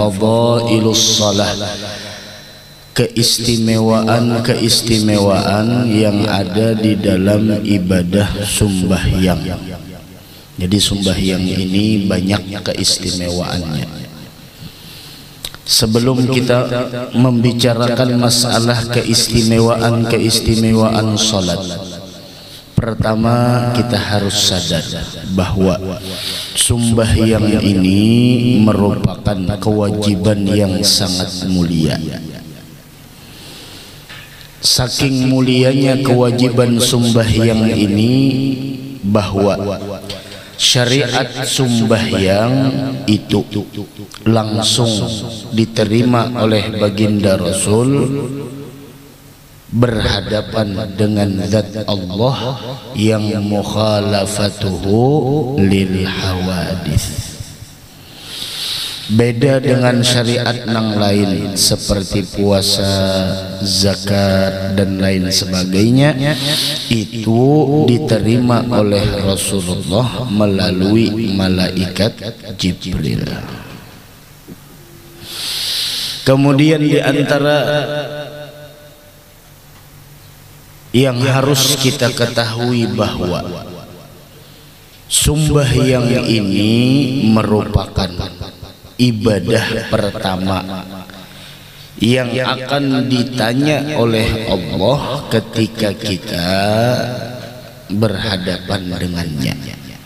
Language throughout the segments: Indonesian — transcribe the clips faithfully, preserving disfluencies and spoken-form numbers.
fadailus shalah, keistimewaan-keistimewaan yang ada di dalam ibadah sumbahyang. Jadi sumbahyang ini banyak keistimewaannya. Sebelum kita membicarakan masalah keistimewaan-keistimewaan salat, pertama kita harus sadar bahwa sumbahyang ini merupakan kewajiban yang sangat mulia. Saking mulianya kewajiban sumbahyang ini bahwa syariat sumbahyang itu langsung diterima oleh baginda Rasul berhadapan dengan zat Allah yang mukhalafatuhu lil hawadits. Beda dengan syariat yang lain seperti puasa, zakat dan lain sebagainya, itu diterima oleh Rasulullah melalui malaikat Jibril. Kemudian di antara yang harus kita ketahui bahwa sumbahyang ini merupakan ibadah pertama yang akan ditanya oleh Allah ketika kita berhadapan dengannya.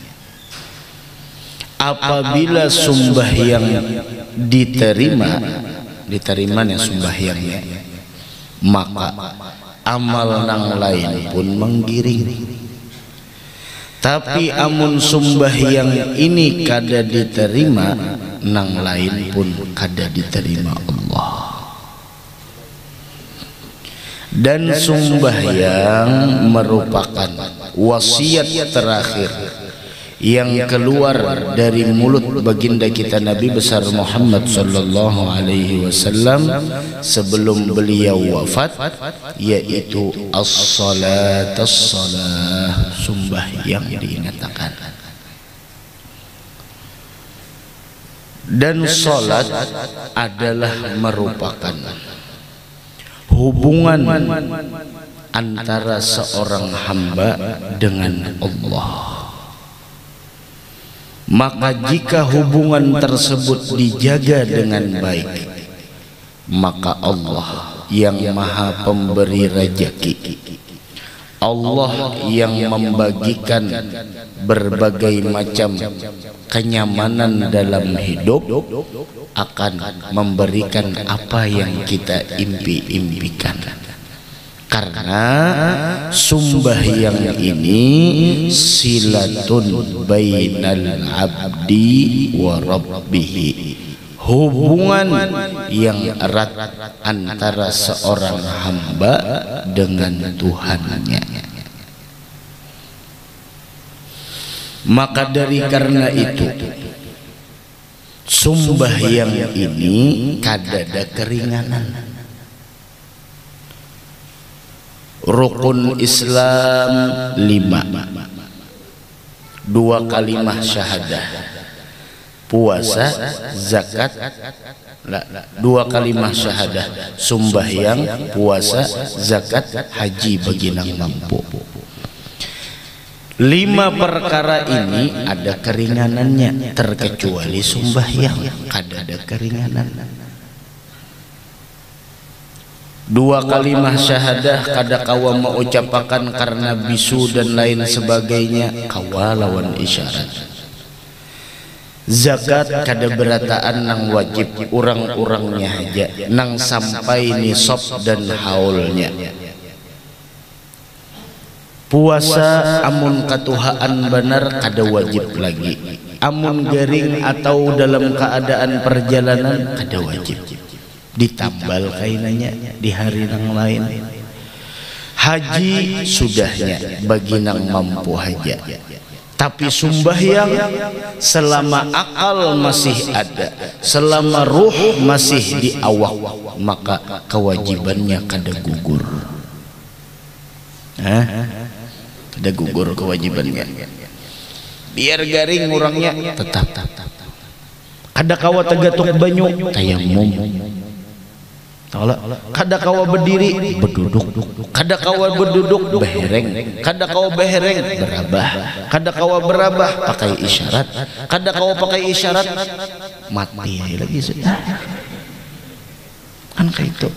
Apabila sumbahyang diterima, diterimanya sumbahyangnya, maka amal nang lain pun menggiring. Tapi amun sumbahyang ini kada diterima, nang lain pun kada diterima Allah. Dan sumbahyang merupakan wasiat terakhir yang keluar dari mulut baginda kita Nabi besar Muhammad sallallahu alaihi wasallam sebelum beliau wafat, yaitu as-salat as-salah, sumbahyang diingatkan. Dan salat adalah merupakan hubungan antara seorang hamba dengan Allah. Maka jika hubungan tersebut dijaga dengan baik, maka Allah yang maha pemberi rezeki, Allah yang membagikan berbagai macam kenyamanan dalam hidup, akan memberikan apa yang kita impi-impikan. Karena sumbahyang ini silatun bainal abdi wa rabbih, hubungan yang erat antara seorang hamba dengan Tuhannya. Maka dari karena itu sumbahyang ini kadada keringanan. Rukun Islam lima, dua kalimah syahadah, puasa, zakat, dua kalimah syahadah, sumbahyang, puasa, zakat, haji bagi yang mampu. Lima perkara ini ada keringanannya, terkecuali sumbahyang kada ada keringanan. Dua kalimah syahadah kada kawa mengucapakan karena bisu dan lain sebagainya, kawa lawan isyarat. Zakat kada berataan nang wajib, urang-urangnya aja nang sampai nisab dan haulnya. Puasa amun katuhaan benar kada wajib lagi, amun garing atau dalam keadaan perjalanan kada wajib, ditambal kainanya di hari yang lain. Haji sudahnya bagi nang mampu haja. Tapi sumbahyang selama akal masih ada, selama ruh masih di awak, maka kewajibannya kada gugur. Hah? Kada gugur kewajibannya. Biar garing orangnya tetap tetap kada kawa tegatuk banyu tayamum, kada kawa berdiri berduduk, kada kawa berduduk behereng, kada kawa behereng berabah, kada kawa berabah pakai isyarat, kada kawa pakai isyarat mati lagi sudah kan kayak itu.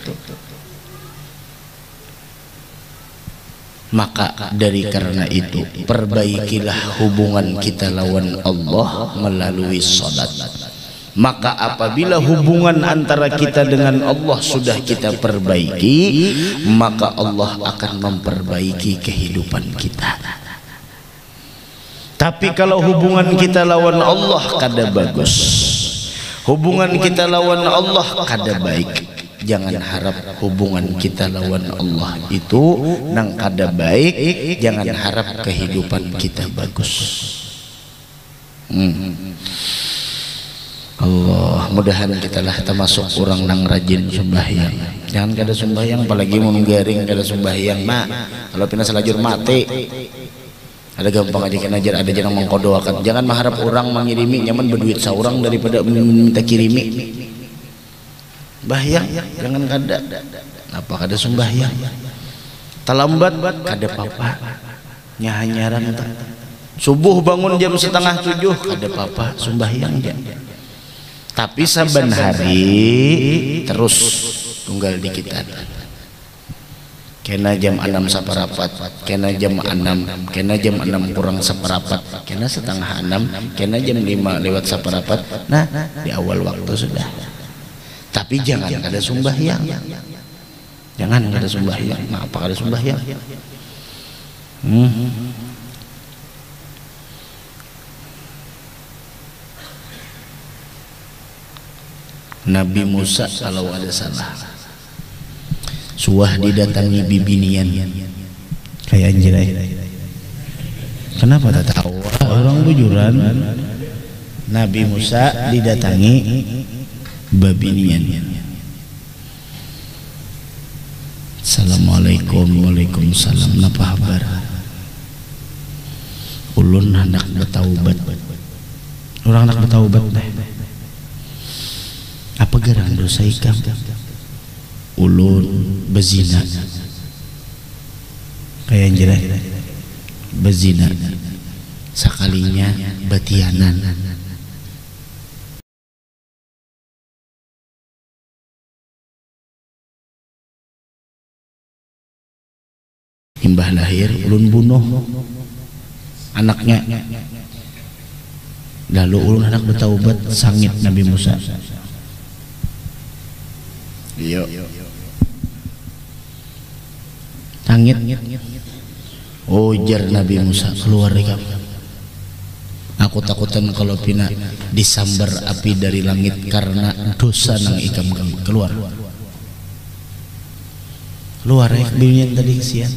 Maka dari karena itu perbaikilah hubungan kita lawan Allah melalui salat. Maka apabila hubungan antara kita dengan Allah sudah kita perbaiki, maka Allah akan memperbaiki kehidupan kita. Tapi kalau hubungan kita lawan Allah kada bagus, hubungan kita lawan Allah kada baik, jangan harap hubungan kita lawan Allah itu nang kada baik, jangan harap kehidupan kita bagus. hmm. Allah mudahan kita lah termasuk orang nang rajin sembahyang. Jangan kada sembahyang, apalagi mau garing kada sembahyang. Mak kalau pina selajur mati ada gampang aja kena ajar, ada jangan mengkodoakan. Jangan mengharap orang mengirimi, nyaman berduit seorang daripada minta kirimi. Bahyang jangan kada, apa kada sembahyang. Terlambat kada papa, nyahanyaran tak. Subuh bangun jam setengah tujuh kada papa, sembahyang jangan. Tapi saban hari terus tunggal di kita. Kena jam enam saparapat, kena jam enam, kena jam enam kurang seperapat, kena setengah enam, kena jam lima lewat seperapat. Nah, di awal waktu sudah. Tapi jangan ada sembahyang. Jangan ada sembahyang. Nah, apa ada sembahyang? Hmm. Nabi Musa kalau ada salah suah didatangi bibinian kayak anjirai. Kenapa tak tahu orang bujuran? Nabi Musa didatangi babinian. Assalamualaikum. Waalaikumsalam. Napa kabar? Ulun hendak bertaubat. Orang hendak bertaubat deh. Apa garang dosa ikam? Ulun bezina kayak anjirai, bezina sekalinya batianan. Imbah lahir ulun bunuh anaknya, lalu ulun hendak bertaubat sangit Nabi Musa. Iya. Sangit. Ujar Nabi Musa, keluar dari kami. Aku takutan kalau pina disambar api dari langit karena dosa nang ikam kami. Keluar. Keluar ya binian tadi kesian.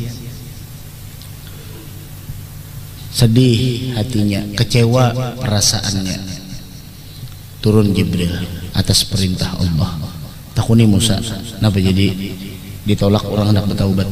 Sedih hatinya, kecewa perasaannya. Turun Jibril atas perintah Allah. Takuni Musa, kenapa jadi ditolak orang hendak bertaubat?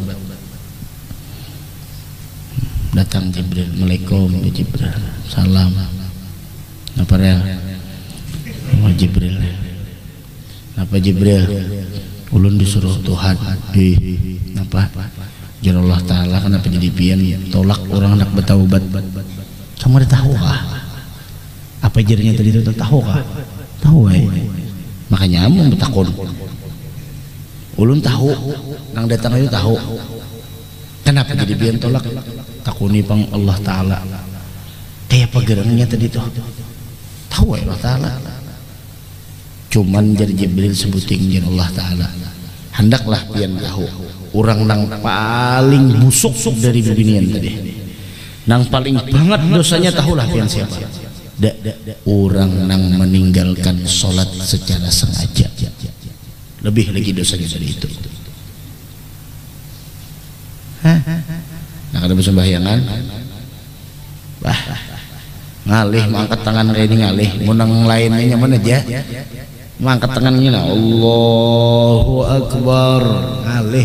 Datang Jibril, Assalamualaikum Jibril, salam. Napa rel? Oh Jibril, napa Jibril? Ulun disuruh Tuhan, ih, napa? Jar Allah Taala kenapa jadi pian tolak orang hendak bertaubat? Kamu ada tahu kah? Apa jarinya tadi itu tahu kah? Tahu eh. Makanya amung betakon. Ulun tahu, nang datang itu tahu. Kenapa jadi bian tolak? Takuni pang Allah Taala. Kayak apa gerangnya tadi tuh? Tahu ya Allah Taala. Cuman jadi Jibril sebuting jan Allah Taala. Hendaklah pian tahu. Orang nang paling busuk dari binian tadi. Nang paling banget dosanya tahulah pian siapa. Da, orang nang meninggalkan sholat secara sengaja lebih lagi dosanya dari itu. Hah? Nah kada bersembahyangan bah ngalih mangkat tangan kayak ini ngalih munang lainnya nyaman aja mangkat tangannya nah Allahu Akbar ngalih.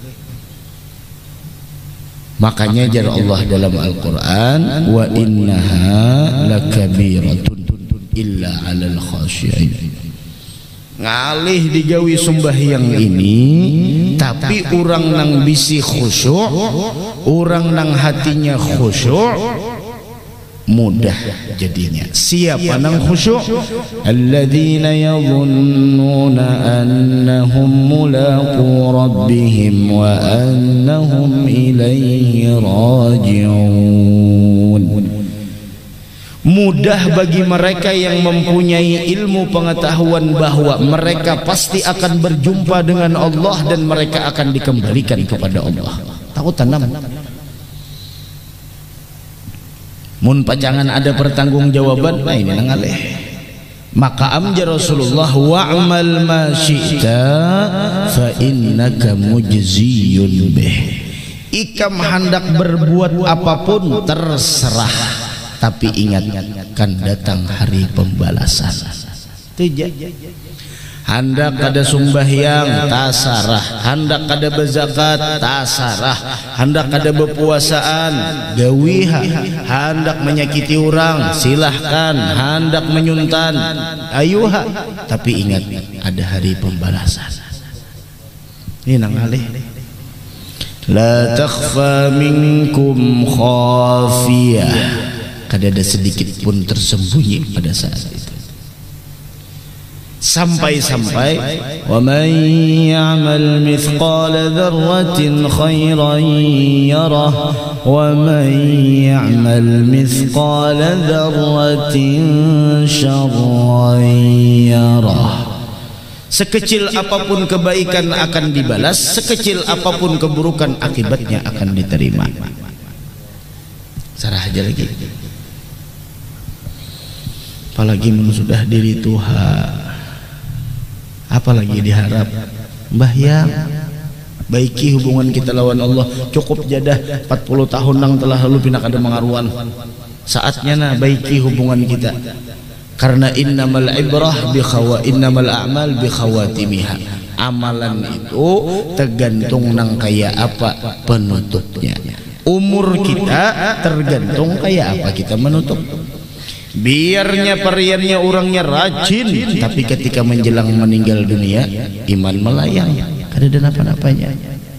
Makanya jar Allah dalam Al-Quran wa innaha lakabiratun illa 'alal khashi'in. Ngalih digawi sembahyang ini, tapi orang nang bisi khusyuk, orang nang hatinya khusyuk, mudah jadinya. Siapa nang khusyuk? Alladzina yadhunnuna annahum mulaqu rabbihim wa annahum ilaihi raji'un. Mudah bagi mereka yang mempunyai ilmu pengetahuan bahwa mereka pasti akan berjumpa dengan Allah dan mereka akan dikembalikan kepada Allah. Tahu tanam. Mun pacangan ada pertanggungjawaban, nah ini nangaleh. Maka amja Rasulullah, wa'mal ma syi'ta fa innaka mujziyun bih. Ikam hendak berbuat apapun terserah, tapi ingat kan datang hari pembalasan. Hendak kada sumbahyang tasarah, hendak kada berzakat tasarah, hendak kada berpuasaan gawiha, hendak menyakiti orang silahkan, hendak menyuntan ayuha, tapi ingat ada hari pembalasan. Ini nang alih. La takhfa minkum khafiyah. Kada ada sedikit pun tersembunyi pada saat itu. Sampai-sampai wa man ya'mal mithqala dzarratin khairan yarah wa man ya'mal mithqala dzarratin syarran yarah. Sekecil apapun kebaikan akan dibalas, sekecil apapun keburukan akibatnya akan diterima. Sarah aja lagi. Apalagi sudah diri Tuhan, apalagi diharap mbahyang baiki hubungan kita lawan Allah. Cukup jadah empat puluh tahun nang telah lalu pindah kada mengaruan, saatnya nah baiki hubungan kita, karena innamal ibrah bi khawa innamal a'mal bi khawatimiha. Amalan itu tergantung nang kaya apa penutupnya. Umur kita tergantung kaya apa kita menutup. Biarnya periannya orangnya rajin, tapi ketika menjelang meninggal dunia iman melayang, kada ada apa-apanya.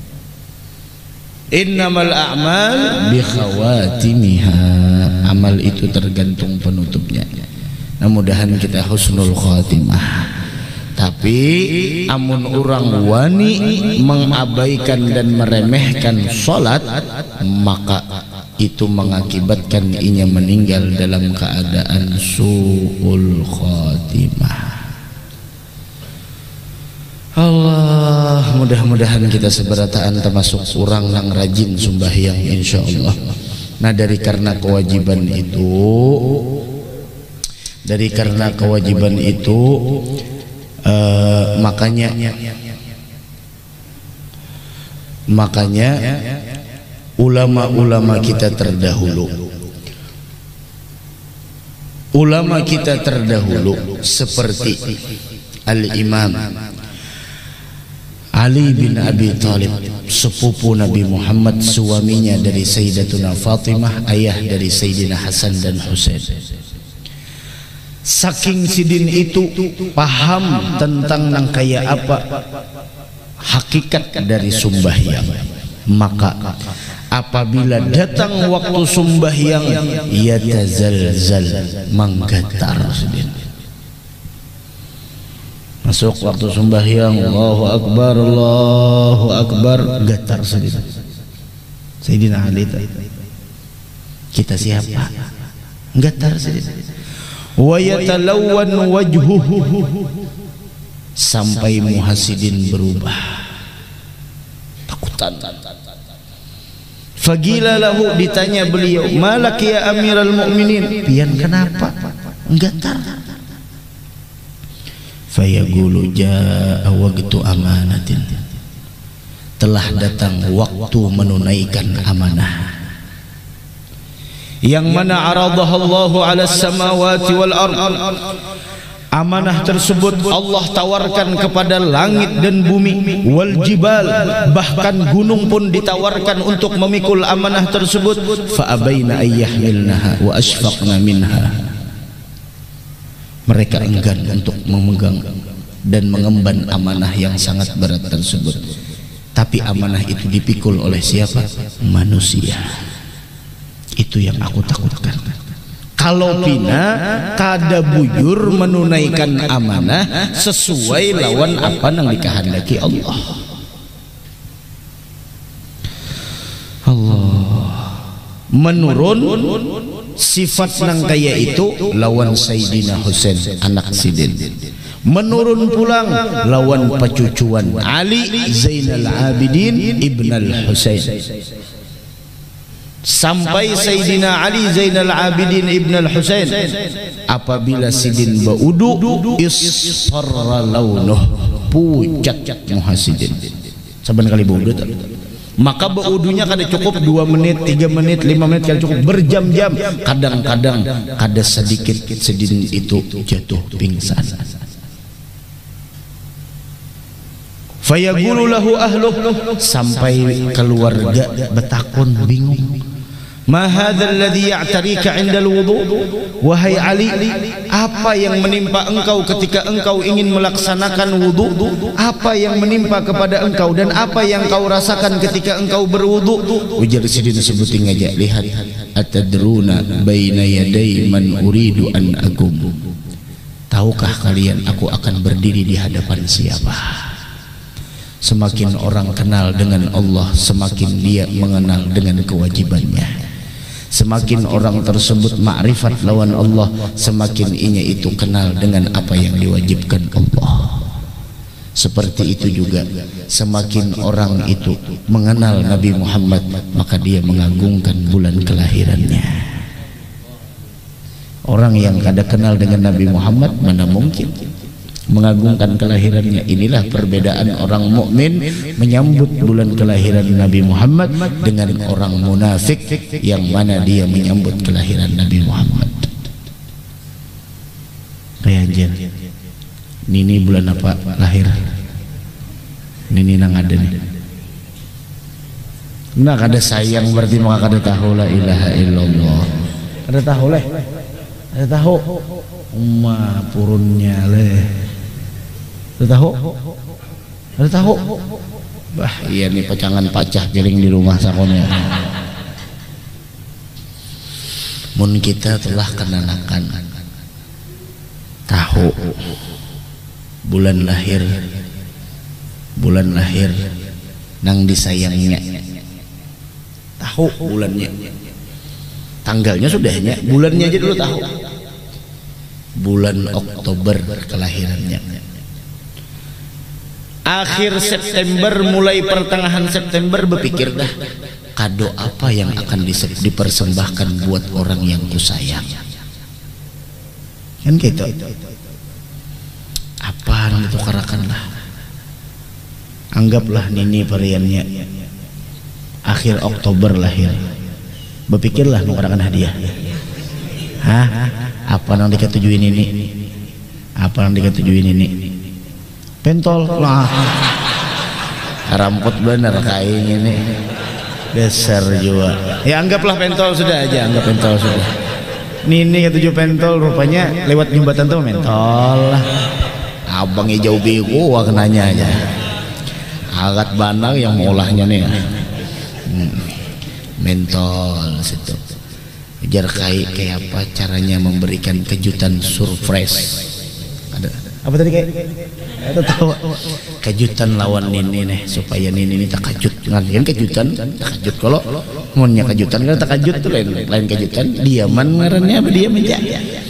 Innamal a'mal bi khawatimiha. Amal itu tergantung penutupnya. Nah, mudahan kita husnul khatimah. Tapi amun orang wani mengabaikan dan meremehkan salat, maka itu mengakibatkan inya meninggal dalam keadaan su'ul khatimah. Allah, mudah-mudahan kita seberataan termasuk orang yang rajin sembahyang insyaallah. Nah, dari karena kewajiban itu dari karena kewajiban itu uh, makanya makanya ulama-ulama kita terdahulu ulama kita terdahulu seperti Al-Imam Ali bin Abi Thalib, sepupu Nabi Muhammad, suaminya dari Sayyidatuna Fatimah, ayah dari Sayyidina Hasan dan Husain. Saking sidin itu paham tentang nang kaya apa hakikat dari sembahyang, maka apabila datang waktu sembahyang ia tazalzal, menggetar sedih. Masuk waktu sembahyang, Allahu Akbar, Allahu Akbar, getar sedih. Sayyidina Ali, kita siapa? Getar sedih. Wa yatalawwan wajhuhu, sampai muhasidin berubah takutan. Fagila lahu, ditanya beliau, malak ya Amirul Mukminin, pian kenapa getar? Fayaqulu jaa waqtu amanatin, telah datang waktu menunaikan amanah yang mana aradahallahu ala samawati wal ard. Amanah tersebut Allah tawarkan kepada langit dan bumi, wal jibal, bahkan gunung pun ditawarkan untuk memikul amanah tersebut. Fa abaina ayyahmilnaha wa asfaqna minha mereka enggan untuk memegang dan mengemban amanah yang sangat berat tersebut. Tapi amanah itu dipikul oleh siapa? Manusia. Itu yang aku takutkan. Kalau pina kada bujur menunaikan amanah sesuai lawan apa yang dikehendaki Allah. Allah menurun sifat nang kaya itu lawan Sayyidina Husain anak Sidin. Menurun pulang lawan pecucuan Ali Zainal Abidin Ibn al-Husain. Sampai Sayyidina Ali Zainal Abidin Ibn al-Husain apabila Sidin baudu isfarra launuh, pucat muhasidin saban kali baudu, maka baudunya kada cukup dua menit, tiga menit, lima menit, kada cukup berjam-jam. Kadang-kadang kada sedikit Sidin itu jatuh pingsan. Fayaqulu lahu ahluh, sampai keluarga betakun bingung. Ma hadzal ladzi ya'tarika 'indal wudu? Wahai Ali, apa yang menimpa engkau ketika engkau ingin melaksanakan wudu? Apa yang menimpa kepada engkau dan apa yang kau rasakan ketika engkau berwudu? Ujar Sidin sebuting aja, lihat, atadruna baina yaday man uridu an agum. Tahukah kalian aku akan berdiri di hadapan siapa? Semakin orang kenal dengan Allah, semakin dia mengenal dengan kewajibannya. Semakin orang tersebut ma'rifat lawan Allah, semakin inya itu kenal dengan apa yang diwajibkan Allah. Seperti itu juga, semakin orang itu mengenal Nabi Muhammad, maka dia mengagungkan bulan kelahirannya. Orang yang kada kenal dengan Nabi Muhammad mana mungkin mengagungkan kelahirannya. Inilah perbedaan orang mukmin menyambut bulan kelahiran Nabi Muhammad dengan orang munafik yang mana dia menyambut kelahiran Nabi Muhammad. Kayak anjir, Nini bulan apa lahir? Nini nang ada nih. Nah kada sayang berarti maka kada tahu la ilaha illallah. Kada tahu leh. Kada tahu. Umma purunnya leh. Ada tahu? Ada tahu? Bah, iya nih pacangan pacah giring di rumah sakonya. Mun kita telah kenanakan tahu bulan lahir, bulan lahir nang disayangnya, tahu bulannya, tanggalnya sudahnya, bulannya aja dulu tahu. Bulan Oktober kelahirannya. Akhir September mulai pertengahan September berpikir dah kado apa yang akan dipersembahkan buat orang yang kusayang. Kan gitu. Apa yang ditukarakan lah. Anggaplah Nini variannya akhir Oktober lahir. Berpikirlah mengurangkan hadiah. Hah? Apa yang diketujuin ini? Apa yang diketujuin ini? Pentol lah, rambut bener kain ini, dasar juga. Ya anggaplah pentol sudah aja, anggap pentol sudah. Nini ketujuh pentol rupanya lewat jembatan tuh mentol. Abang hijau biru warnanya aja. Alat banang yang olahnya nih, hmm. mentol situ. Jar kai kayak apa caranya memberikan kejutan surprise. Ada apa tadi kayak? Ada tahu kejutan lawan Nini nih supaya Nini ini takajut. Kan kejutan takajut, kalau maunya kejutan kan takajut tuh lain lain kejutan. Diaman ngarannya apa diam aja.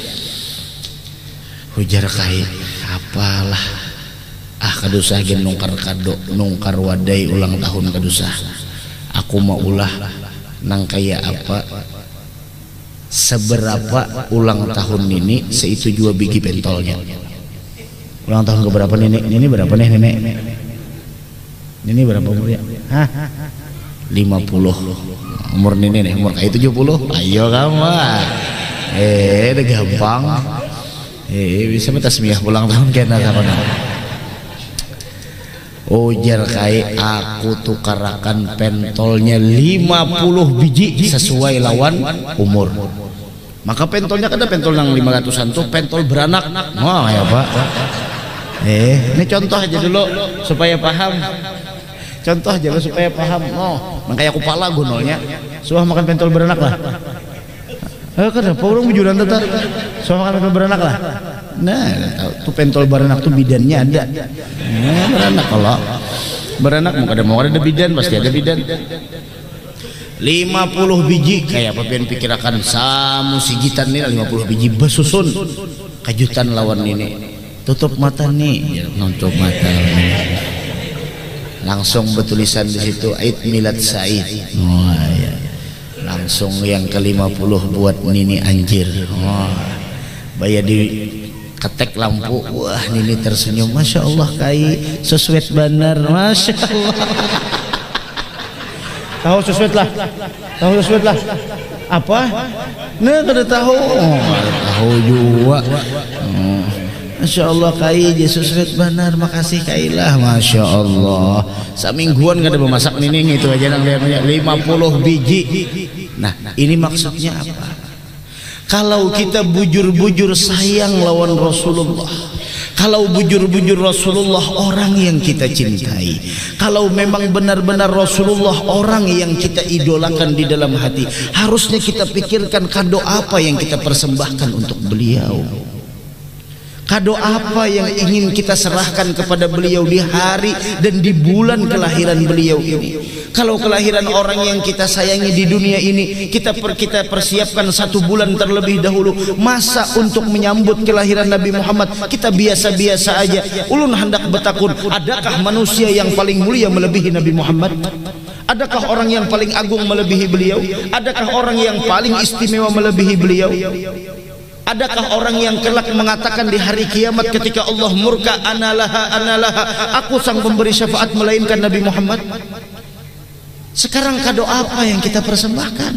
Hujar kai apalah ah kadusah gen nungkar kado nungkar wadai ulang tahun kadusah. Aku mau ulah nang kaya apa seberapa ulang tahun ini seitu juga biji pentolnya. Ulang tahun ke berapa nenek? Ini berapa nih nenek? Ini berapa umurnya? Hah? lima puluh. Umur nenek nih, umur kayak tujuh puluh. Ayo kamu. Eh, udah gampang. Eh, bisa minta tasmiyah ulang tahun kena sama. Ujar kai aku tukarakan pentolnya lima puluh biji sesuai lawan umur. Maka pentolnya kan ada pentol yang lima ratusan tuh pentol beranak. Wah ya Pak. Eh, ini contoh aja dulu supaya paham. Contoh aja dulu supaya paham. Oh, makanya aku pala gunolnya. Suah makan pentol beranak lah. Eh, kenapa orang bujuran tetap? Suah makan pentol beranak lah. Nah, tuh pentol beranak tuh bidannya ada. Nah, beranak kalau beranak mau ada mau ada bidan pasti ada bidan. lima puluh biji kayak apa pian pikirakan samu sigitan nih lima puluh biji besusun kejutan lawan ini tutup mata nih ya, nutup mata langsung bertulisan di situ Aid Milad Said. Oh, ya. Langsung yang ke lima puluh buat Nini Anjir. Oh, bayar di ketek lampu. Wah Nini tersenyum, Masya Allah kai sesuai benar, Masya Allah. Tahu sesuai lah, tahu sesuai lah. Apa? Nah kada tahu. Oh, tahu juga. Oh. Masya Allah kai sesuai benar, makasih kailah, Masya Allah. Samingguan kada memasak Nini itu aja nang lihatnya lima puluh biji. Nah ini maksudnya apa? Kalau kita bujur-bujur sayang lawan Rasulullah, kalau bujur-bujur Rasulullah orang yang kita cintai, kalau memang benar-benar Rasulullah orang yang kita idolakan di dalam hati, harusnya kita pikirkan kado apa yang kita persembahkan untuk beliau. Kado apa yang ingin kita serahkan kepada beliau di hari dan di bulan kelahiran beliau ini. Kalau kelahiran orang yang kita sayangi di dunia ini, kita per, kita persiapkan satu bulan terlebih dahulu. Masa untuk menyambut kelahiran Nabi Muhammad kita biasa-biasa aja. Ulun hendak bertakun, adakah manusia yang paling mulia melebihi Nabi Muhammad? Adakah orang yang paling agung melebihi beliau? Adakah orang yang paling istimewa melebihi beliau? Adakah orang yang kelak mengatakan di hari kiamat ketika Allah murka, analaha analaha, aku sang pemberi syafaat, melainkan Nabi Muhammad? Sekarang kado apa yang kita persembahkan?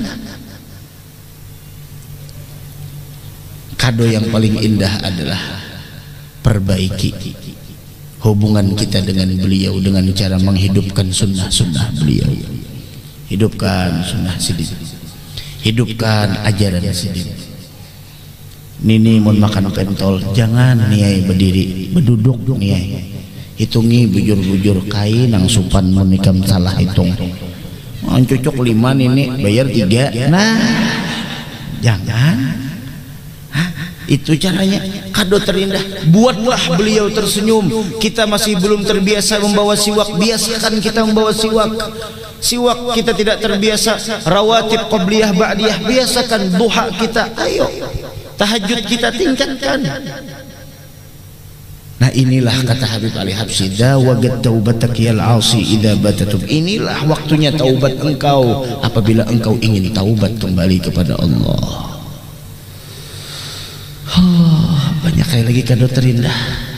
Kado yang paling indah adalah perbaiki hubungan kita dengan beliau dengan cara menghidupkan sunnah-sunnah beliau. Hidupkan sunnah sidin, hidupkan ajaran sidin. Nini mau makan pentol, jangan niai berdiri, berduduk niai. Hitungi bujur-bujur kain nang supan menikam salah hitung. Oh, cocok lima Nini, bayar tiga. Nah, jangan. Hah? Itu caranya. Kado terindah. Buatlah beliau tersenyum. Kita masih belum terbiasa membawa siwak, biasakan kita membawa siwak. Siwak kita tidak terbiasa. Rawatib qabliyah ba'diyah, biasakan. Duha kita, ayo. Tahajud kita tingkatkan. Nah inilah kata Habib Ali Habsyi, dawagat taubatak yal asi idza batatub. Inilah waktunya taubat engkau apabila engkau ingin taubat kembali kepada Allah. Oh, banyak kali lagi kado terindah.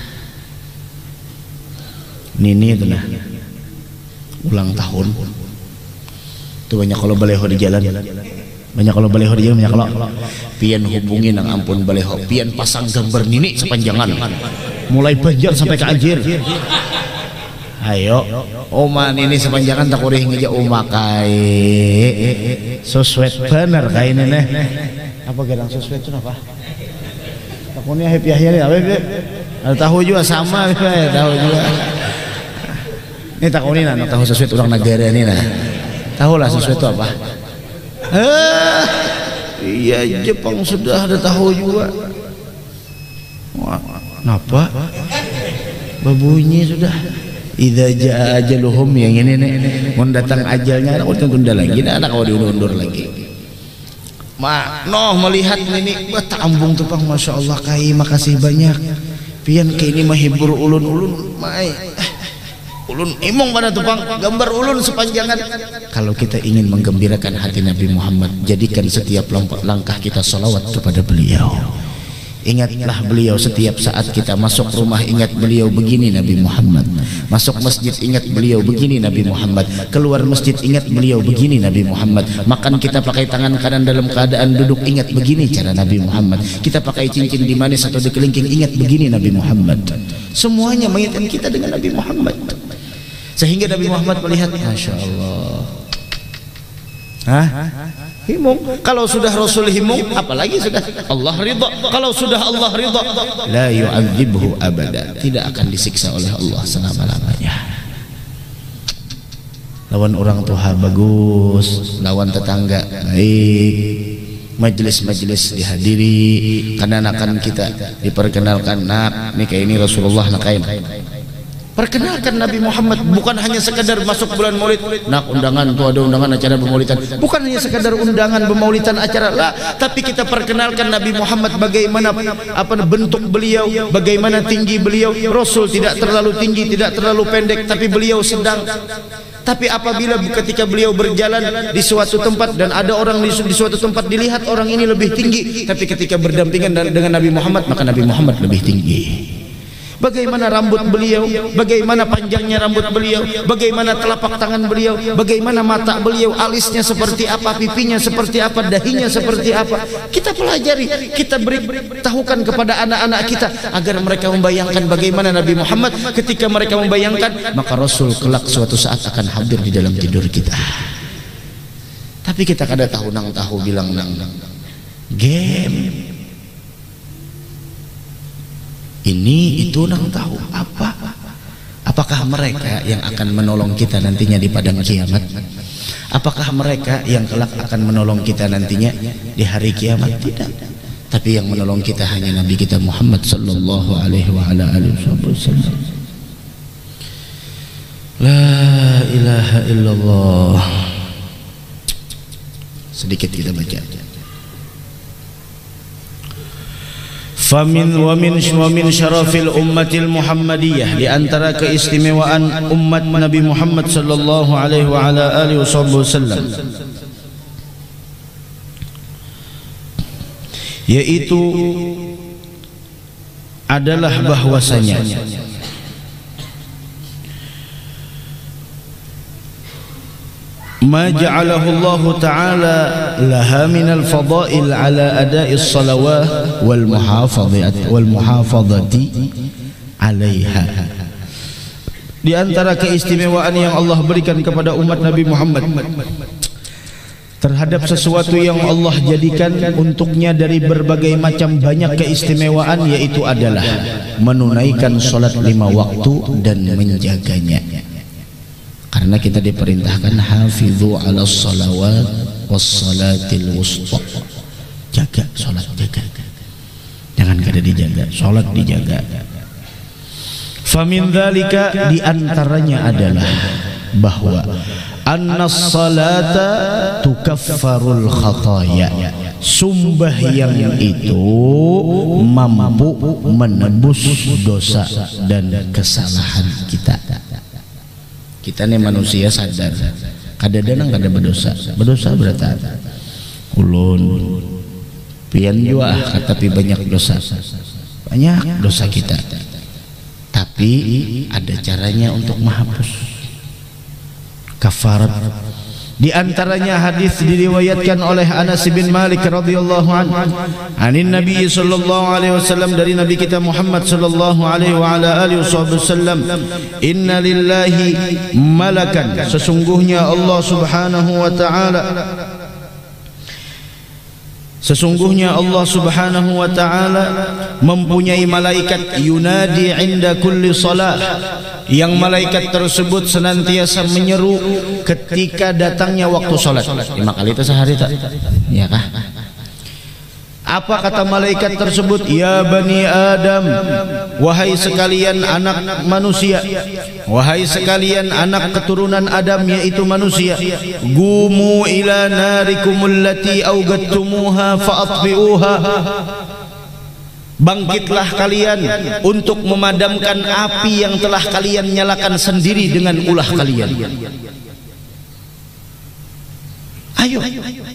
Nini itu nah ulang tahun itu banyak kalau baleho di jalan, banyak kalau baleho di jalan, banyak kalau pian hubungi nang ampun baleho, pian pasang gambar Nini sepanjangan mulai Banjar sampai ke Anjir. Ayo oma Nini sepanjangan tak urih ngeja oma kai soswet bener kai ini nih. Apa gedang soswet itu apa? Takunya happy akhirnya apa? Ada tahu juga sama, tahu juga. Ini takunin nah, tahu soswet orang negara ini nah. Tahu lah soswet itu apa? Eh, iya Jepang sudah ada tahu juga. Wah, kenapa? Babunyi sudah. Idza jaa ajaluhum yang ini nih, mau datang ajalnya, aku tunda lagi, nah anak kau diundur lagi. Ma, noh melihat ini, wah tambung tuh Bang, masya Allah kai, makasih banyak. Pian ke ini mahibur ulun ulun, mai. Ulun imong pada tupang gambar ulun sepanjangan. Kalau kita ingin menggembirakan hati Nabi Muhammad, jadikan setiap langkah kita salawat kepada beliau. Ingatlah beliau setiap saat kita masuk rumah, ingat beliau begini Nabi Muhammad. Masuk masjid ingat beliau begini Nabi Muhammad. Keluar masjid ingat beliau begini Nabi Muhammad. Makan kita pakai tangan kanan dalam keadaan duduk, ingat begini cara Nabi Muhammad. Kita pakai cincin di manis atau di kelingking, ingat begini Nabi Muhammad. Semuanya mengingatkan kita dengan Nabi Muhammad. Sehingga Nabi Muhammad melihat, masya Allah, Hah? Himung. Kalau sudah Rasul himung, apalagi sudah Allah ridha. Kalau sudah Allah ridha, la yu'adzibhu abada, tidak akan disiksa oleh Allah selama-lamanya. Lawan orang tua bagus, lawan tetangga baik, majelis-majelis dihadiri, kanak-kanak kita diperkenalkan, nak nih kayak ini Rasulullah nakain. Perkenalkan Nabi Muhammad, bukan hanya sekadar masuk bulan Maulid, nak undangan tuh ada undangan acara pemaulidan, bukan hanya sekadar undangan pemaulidan acara lah, tapi kita perkenalkan Nabi Muhammad bagaimana apa bentuk beliau, bagaimana tinggi beliau. Rasul tidak terlalu tinggi, tidak terlalu pendek, tapi beliau sedang. Tapi apabila ketika beliau berjalan di suatu tempat dan ada orang di, di suatu tempat dilihat orang ini lebih tinggi, tapi ketika berdampingan dengan Nabi Muhammad, maka Nabi Muhammad lebih tinggi. Bagaimana rambut beliau, bagaimana panjangnya rambut beliau, bagaimana telapak tangan beliau, bagaimana mata beliau, alisnya seperti apa, pipinya seperti apa, dahinya seperti apa. Kita pelajari, kita beri tahukan kepada anak-anak kita agar mereka membayangkan bagaimana Nabi Muhammad. Ketika mereka membayangkan, maka Rasul kelak suatu saat akan hadir di dalam tidur kita. Tapi kita kada tahu nang tahu bilang nang game ini itu nang tahu apa? Apakah mereka yang akan menolong kita nantinya di padang kiamat? Apakah mereka yang kelak akan menolong kita nantinya di hari kiamat? Tidak. Tapi yang menolong kita hanya Nabi kita Muhammad sallallahu alaihi wa ala alihi wasallam. La ilaha illallah. Sedikit kita baca. Famin wa min wa min syarafil ummatil Muhammadiyah, di antara keistimewaan umat Nabi Muhammad sallallahu alaihi wa ala alihi wasallam, yaitu adalah bahwasanya ma ja'alahu Allah Ta'ala laha minal fadail ala ada'i salawat wal muhafadhati wal muhafadhati alaiha. Di antara keistimewaan yang Allah berikan kepada umat Nabi Muhammad terhadap sesuatu yang Allah jadikan untuknya dari berbagai macam banyak keistimewaan, yaitu adalah menunaikan salat lima waktu dan menjaganya. Karena kita diperintahkan hafizu ala salawat was salatil wusta, jaga salat, jaga, jangan kada dijaga, salat dijaga. Famin dzalika, di antaranya adalah bahwa anna salata tukaffarul khataya, sembahyang itu mampu menebus dosa dan kesalahan kita. Kita nih manusia sadar, kadang-kadang kada berdosa, berdosa berarti ulun, pian jua, tapi banyak dosa, banyak dosa kita. Tapi ada caranya untuk menghapus kafarat. Di antaranya hadis diriwayatkan oleh Anas bin Malik radhiyallahu anhu, anin Nabi sallallahu alaihi wasallam, dari Nabi kita Muhammad sallallahu alaihi wa ala alihi wasallam, inna lillahi malakan, sesungguhnya Allah subhanahu wa ta'ala Sesungguhnya Allah subhanahu wa ta'ala mempunyai malaikat yunadi inda kulli salah, yang malaikat tersebut senantiasa menyeru ketika datangnya waktu salat. Lima kali itu sehari tak? Ya kah? Apa kata malaikat tersebut? Ya bani Adam, wahai sekalian anak manusia, wahai sekalian anak keturunan Adam, yaitu manusia, gumu ila narikumul lati awgattumuha fa'atfi'uha, bangkitlah kalian untuk memadamkan api yang telah kalian nyalakan sendiri dengan ulah kalian. Ayo,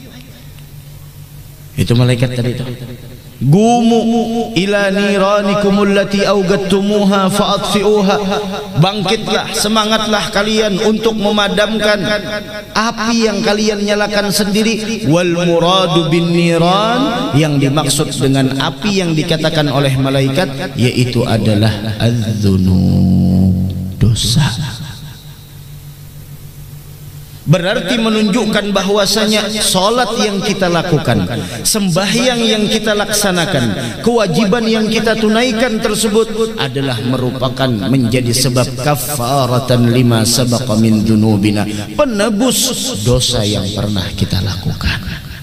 itu malaikat tadi itu. Gumu ila niranikumul lati awgattumuha fa'atfi'uha, bangkitlah, semangatlah kalian untuk memadamkan api yang kalian nyalakan sendiri. Wal muradu bin niran, yang dimaksud dengan api yang dikatakan oleh malaikat yaitu adalah az-dzunub, dosa. berarti menunjukkan bahwasanya salat yang kita lakukan, sembahyang yang kita laksanakan, kewajiban yang kita tunaikan tersebut adalah merupakan menjadi sebab kafaratan lima sabaqa min dzunubina, penebus dosa yang pernah kita lakukan.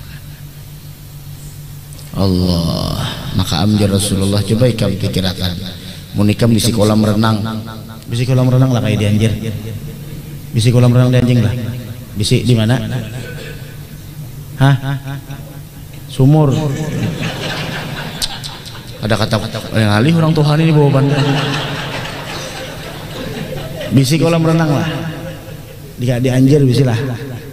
Allah, maka amjar Rasulullah, coba ikam pikirkan, munikam di kolam renang, di kolam renang lah kayak dianjir, di kolam renang dianjing lah. Bisi di mana? Hah? Sumur. Ada kata yang alih orang Tuhan ini bawa bandar. Bisi kolam renang lah. Dia dianjir bisi lah.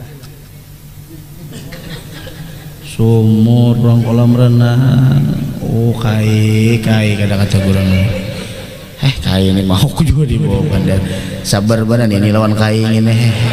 Sumur orang kolam renang. Oh kai kai kada kata kurang. Eh kai ini mau aku juga dibawa bandar. Sabar badan ini lawan kai ini.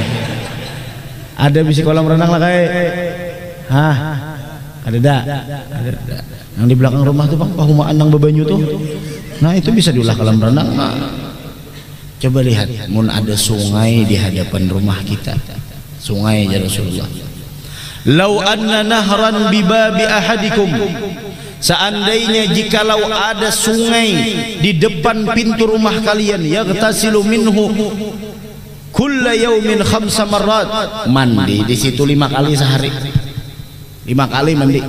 Ada bisi kolam renang lah kayak, hah? Ada dak? Ada dak. Yang di belakang rumah tuh bang, pahumaan nang bebanyu tuh. Nah itu bisa diulah kolam renang. Nah, coba lihat, mun ada sungai di hadapan rumah kita, sungai ya Rasulullah. Lau anna nahran bibabi ahadikum, seandainya jikalau ada sungai di depan pintu rumah kalian, yaghtasilu minhu kulla yaumin khamsa marrat, mandi di situ lima kali sehari, lima kali mandi.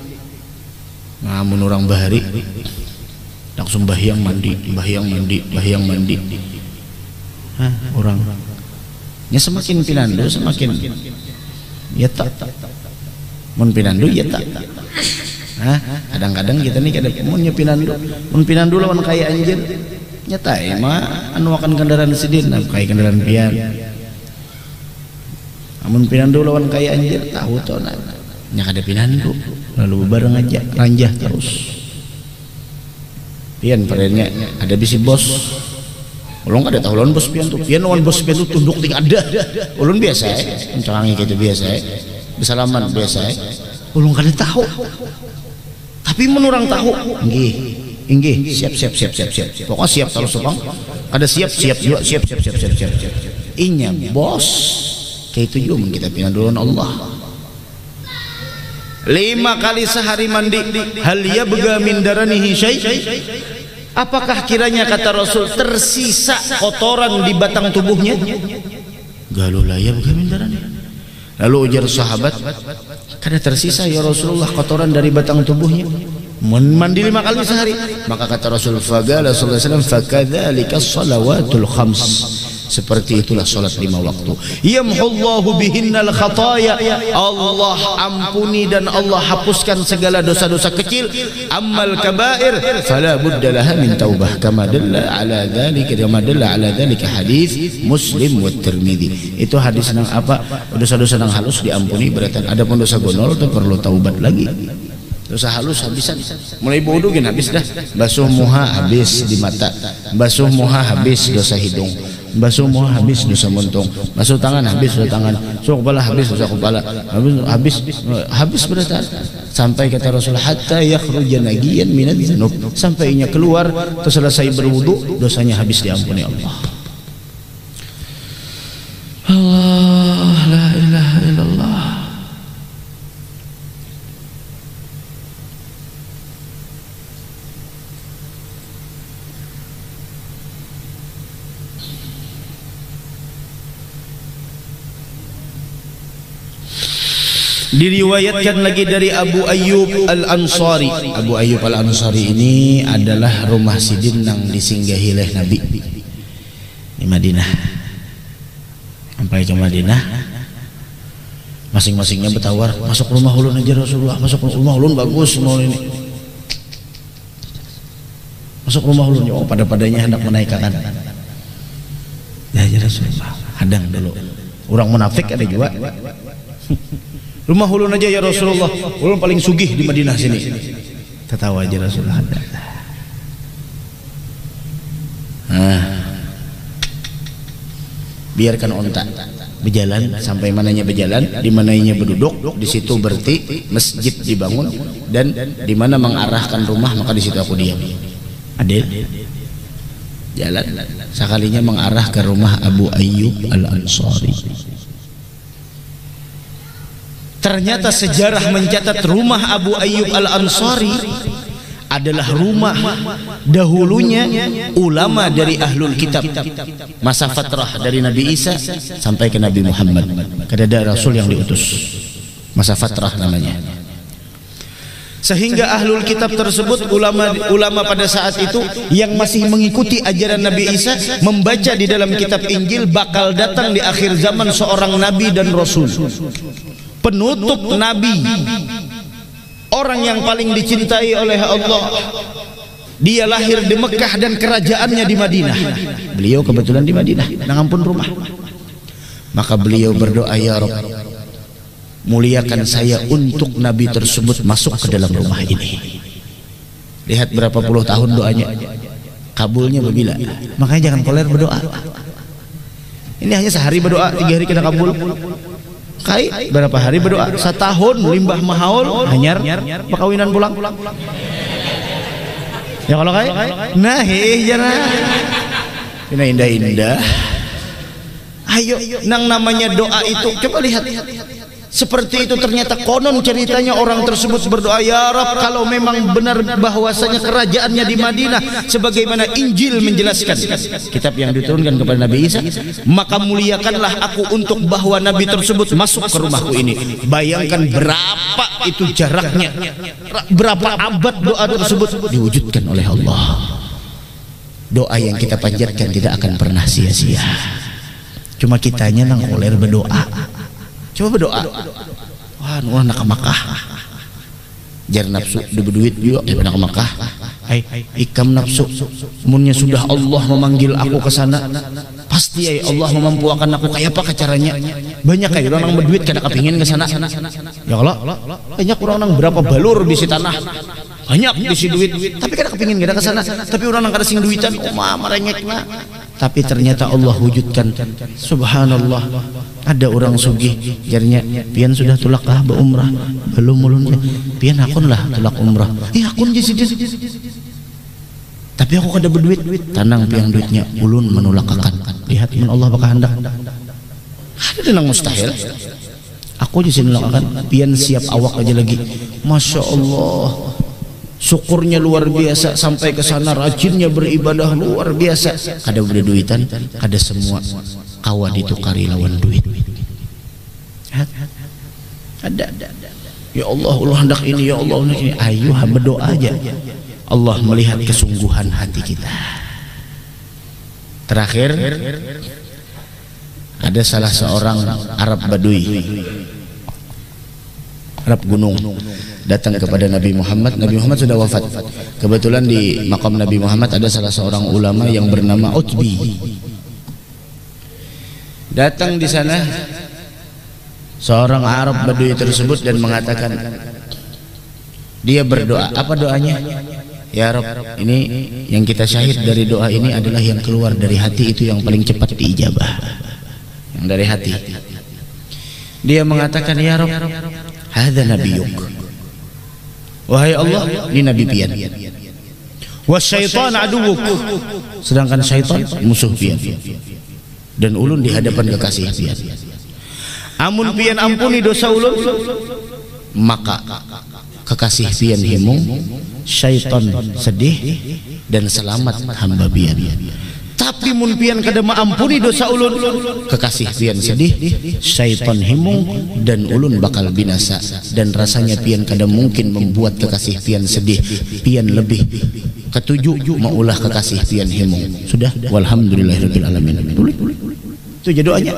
Namun orang bahari langsung bahyang mandi, bahyang mandi, bahyang mandi. Hah, orang nya semakin pinandu semakin ya tak, mun pinandu ya tak. Hah, kadang-kadang kita nih kada munnya pinandu, mun pinandu lawan kayak anjir. Nyata emang anu akan kendaraan sidin kayak kendaraan pian. Amun pinandu lawan kayak anjir tahu tuh nah. Nya kada pinandu lalu bareng aja ranjah terus. Pian parenya ada bisi bos. Ulun kada tahu lawan bos pian tuh. Pian lawan bos pian tuh tunduk ting ada. Ulun biasa eh encangi gitu biasa eh. Bersalaman biasa eh. Ulun kada tahu. Tapi menurang tahu nggih. Inggih, siap siap siap siap siap. Pokoknya siap terus bang. Ada siap siap juga siap siap siap siap siap siap. Inya bos. Kayak itu juga kita pinanduan Allah. Lima kali sehari mandi. Hal yabga min daranihi syai'. Apakah kiranya kata Rasul tersisa kotoran di batang tubuhnya? Galuh la yabga min daranihi. Lalu ujar sahabat, kada tersisa ya Rasulullah kotoran dari batang tubuhnya. Mandi lima kali sehari, maka kata Rasul faqala sallallahu alaihi wasallam fakadzalika shalawatul khams, seperti itulah salat lima waktu. Yamhullahu bihinnal khataya, Allah ampuni dan Allah hapuskan segala dosa-dosa kecil. Ammal kabair fala budda laha min taubah, kama dalla ala dzalika kama dalla ala dzalika hadis Muslim wa Tirmidzi. Itu hadis nang apa? Dosa-dosa nang halus diampuni, berarti ada pun dosa gonol itu perlu taubat lagi. Dosa halus habisan, mulai bodohin habis dah. Basuh muha habis di mata, basuh muha habis dosa hidung, basuh muha habis dosa muntung, basuh tangan habis dosa tangan, basuh kepala habis dosa kepala, habis habis habis berarti sampai kata Rasul hatta yakhruja nagiyan minadz dzunub, sampainya keluar terus selesai berwudu dosanya habis diampuni Allah. Allah la ilaha illallah. Diriwayatkan lagi dari Abu Ayyub Al-Ansari. Abu Ayyub Al-Ansari ini adalah rumah sidin yang disinggahi oleh Nabi di Madinah. Sampai ke Madinah, masing-masingnya bertawar, masuk rumah ulun aja Rasulullah, masuk rumah ulun bagus semua ini. Masuk rumah ulun, oh pada-padanya hendak menaikkan. Ya ya Rasulullah, hadang dulu. Orang munafik ada juga. Rumah ulun aja ya Rasulullah, ulun paling sugih di Madinah sini. Tertawa aja Rasulullah. Nah, biarkan onta berjalan sampai mananya berjalan, di mananya berduduk, di situ berarti masjid dibangun, dan di mana mengarahkan rumah maka di situ aku diam. Adil, jalan sekalinya mengarah ke rumah Abu Ayyub Al-Ansari. Ternyata sejarah mencatat rumah Abu Ayyub Al-Ansari adalah rumah dahulunya ulama dari ahlul kitab, masa fatrah dari Nabi Isa sampai ke Nabi Muhammad. Kada ada rasul yang diutus, masa fatrah namanya. Sehingga ahlul kitab tersebut, ulama-ulama pada saat itu yang masih mengikuti ajaran Nabi Isa, membaca di dalam kitab Injil bakal datang di akhir zaman seorang nabi dan rasul, penutup nabi, orang yang paling dicintai oleh Allah. Dia lahir di Mekah dan kerajaannya di Madinah. Beliau kebetulan di Madinah, nangampun rumah. Maka beliau berdoa, ya Rabb, muliakan saya untuk nabi tersebut masuk ke dalam rumah ini. Lihat berapa puluh tahun doanya, kabulnya berbila. Makanya jangan koler berdoa. Ini hanya sehari berdoa, tiga hari kena kabul. Kai berapa hari berdoa, setahun limbah mahaul hanyar perkawinan pulang. Ya kalau kai, nah heh jangan. Ini indah-indah. Ayo, nang namanya doa itu, coba lihat. Seperti itu ternyata konon ceritanya orang tersebut berdoa, ya Rabb, kalau memang benar bahwasanya kerajaannya di Madinah sebagaimana Injil menjelaskan, kitab yang diturunkan kepada Nabi Isa, maka muliakanlah aku untuk bahwa nabi tersebut masuk ke rumahku ini. Bayangkan berapa itu jaraknya, berapa abad doa tersebut diwujudkan oleh Allah. Doa yang kita panjatkan tidak akan pernah sia-sia. Cuma kitanya nang koler berdoa. Coba berdoa, wah nulah nak Makkah, jar nafsu duit juga ya nak Makkah, hai ikam nafsu, munnya sudah Allah memanggil aku ke sana, pasti ya Allah memampuakan aku. Kayak apa caranya? Banyak kayak orang nang berduit kada kepingin ke sana. Ya Allah, banyak orang nang berapa balur bisi tanah, banyak bisi duit, tapi kada kepingin kada ke sana. Tapi orang nang kada sing duitan, umah marengekna. Tapi ternyata Allah wujudkan. Subhanallah. Ada orang sugih jarinya, pian sudah tulak kah berumrah? Belum ulun. Pian akun lah tulak umrah. Eh akun je sidin. Tapi aku kada berduit. Tanang piang duitnya, ulun menulakakan. Lihat mun Allah bakal hendak. Ada nang mustahil. Aku je sinulakakan. Pian siap awak aja lagi. Masya Allah. Syukurnya luar biasa, sampai ke sana rajinnya beribadah luar biasa. Kada beri duitan, kada semua kawa ditukari lawan duit. Ada, ya Allah, Allah hendak ini, ya Allah hendak ini. Ayo berdoa aja. Allah melihat kesungguhan hati kita. Terakhir, ada salah seorang Arab Badui, Arab gunung, datang kepada Nabi Muhammad. Nabi Muhammad sudah wafat. Kebetulan di makam Nabi Muhammad ada salah seorang ulama yang bernama Utbi. Datang di sana seorang Arab Badui tersebut dan mengatakan, dia berdoa. Apa doanya? Ya Rabb, ini yang kita syahid dari doa ini adalah yang keluar dari hati, itu yang paling cepat diijabah, yang dari hati. Dia mengatakan, ya Rabb, hadza nabiyuk, wahai Allah, ini nabi pian. Wasyaitan aduwuk, sedangkan syaitan musuh pian. Dan ulun di hadapan kekasih pian. Amun pian ampuni dosa ulun, maka kekasih pian himung, syaitan sedih, dan selamat hamba pian. Tapi mun pian kada maampuni dosa ulun, kekasih pian sedih, syaitan himung, dan ulun bakal binasa. Dan rasanya pian kada mungkin membuat kekasih pian sedih. Pian lebih ketujuh maulah kekasih pian himung. Sudah, walhamdulillahirabbil alamin. Itu jadi doanya.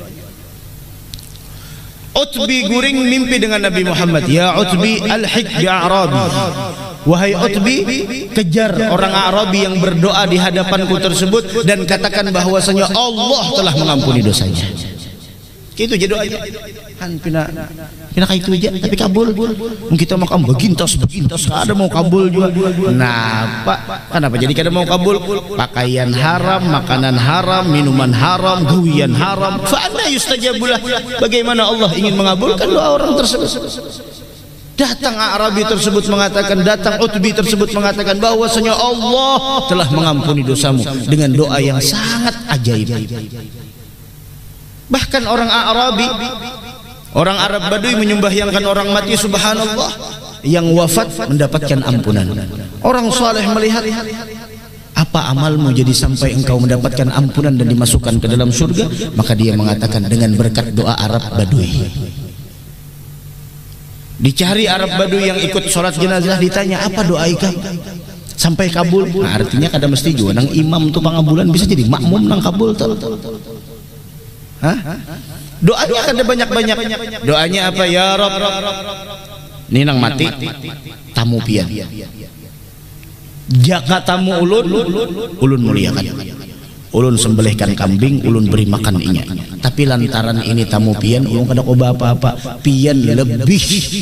Utbi guring mimpi dengan Nabi Muhammad. Ya Utbi al-hik bi Arabi, wahai Utbi, kejar orang Arabi yang berdoa di hadapanku tersebut dan katakan bahwasanya Allah telah mengampuni dosanya. Itu jadi doanya. Kan pina pina kayak itu aja, tapi kabul. Mungkin kita mau kabul begintos begintos, ada mau kabul juga. Nah, Pak, kenapa jadi kada mau kabul? Pakaian haram, makanan haram, minuman haram, gawian haram. Fa anna yustajabulah. Bagaimana Allah ingin mengabulkan doa orang tersebut? Datang Arabi tersebut mengatakan, datang Utbi tersebut mengatakan bahwasanya Allah telah mengampuni dosamu dengan doa yang sangat ajaib. Bahkan orang Arabi, Orang Arab Baduy menyembahyangkan orang mati, subhanallah, yang wafat mendapatkan ampunan. Orang saleh melihat, apa amalmu jadi sampai engkau mendapatkan ampunan dan dimasukkan ke dalam surga? Maka dia mengatakan dengan berkat doa Arab Baduy. Dicari Arab Baduy yang ikut sholat jenazah, ditanya apa doa ikam sampai kabul. Nah, artinya kada mesti juga nang imam tu pangabulan, bisa jadi makmum nang kabul tuh. Hah? Doanya kada banyak-banyak. Doanya apa? Ya Rabb, ini nang mati tamu pian, jaka tamu ulun, ulun muliakan, ulun sembelihkan kambing, ulun beri makan inya. Tapi lantaran ini tamu pian, ulun kada koba apa-apa. Pian lebih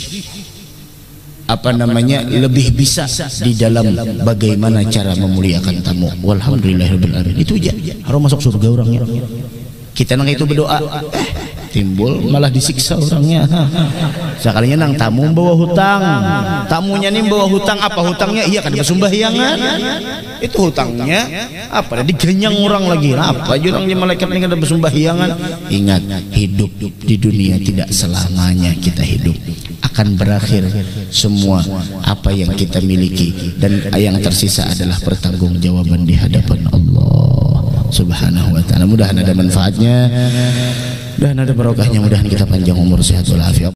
apa namanya, lebih bisa di dalam bagaimana cara memuliakan tamu. Walhamdulillahirabbil alamin. Itu aja, harus masuk surga orangnya. Kita nang itu berdoa, eh, timbul malah disiksa orangnya. Sekalinya nang tamu bawa hutang, tamunya nih bawa hutang. Apa hutangnya? Iya kan kesembahyangan. Itu hutangnya apa? Digenyang orang lagi. Apa aja orang malaikat ini kada bersembahyangan. Ingat, hidup di dunia tidak selamanya kita hidup. Akan berakhir semua apa yang kita miliki, dan yang tersisa adalah pertanggungjawaban di hadapan Allah Subhanahu wa ta'ala. Mudahan ada manfaatnya, mudahan ada barokahnya, mudahan kita panjang umur, sehat walafiat.